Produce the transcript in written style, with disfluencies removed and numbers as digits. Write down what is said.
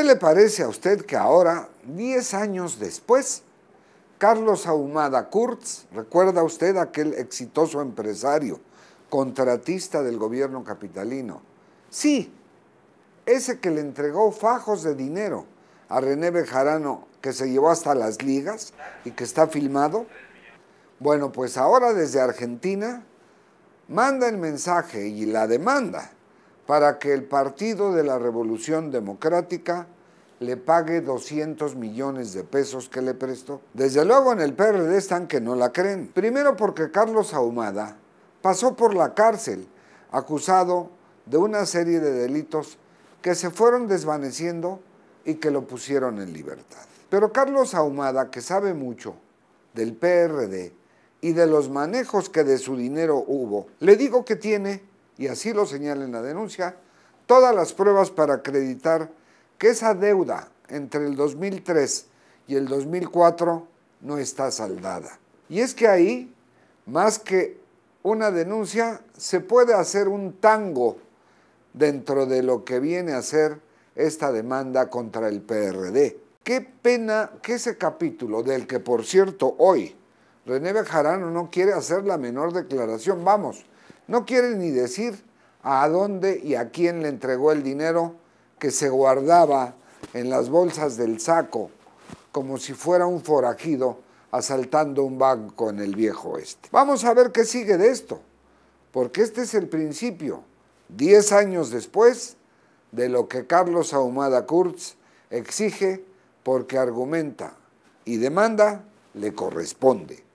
¿Qué le parece a usted que ahora, 10 años después, Carlos Ahumada Kurtz, recuerda usted aquel exitoso empresario, contratista del gobierno capitalino? Sí, ese que le entregó fajos de dinero a René Bejarano, que se llevó hasta las ligas y que está filmado. Bueno, pues ahora desde Argentina manda el mensaje y la demanda para que el Partido de la Revolución Democrática le pague 200 millones de pesos que le prestó. Desde luego en el PRD están que no la creen. Primero porque Carlos Ahumada pasó por la cárcel acusado de una serie de delitos que se fueron desvaneciendo y que lo pusieron en libertad. Pero Carlos Ahumada, que sabe mucho del PRD y de los manejos que de su dinero hubo, le digo que tiene, y así lo señala en la denuncia, todas las pruebas para acreditar que esa deuda entre el 2003 y el 2004 no está saldada. Y es que ahí, más que una denuncia, se puede hacer un tango dentro de lo que viene a ser esta demanda contra el PRD. Qué pena que ese capítulo, del que por cierto hoy René Bejarano no quiere hacer la menor declaración, vamos, no quiere ni decir a dónde y a quién le entregó el dinero que se guardaba en las bolsas del saco, como si fuera un forajido asaltando un banco en el viejo oeste. Vamos a ver qué sigue de esto, porque este es el principio, 10 años después, de lo que Carlos Ahumada Kurtz exige porque argumenta y demanda le corresponde.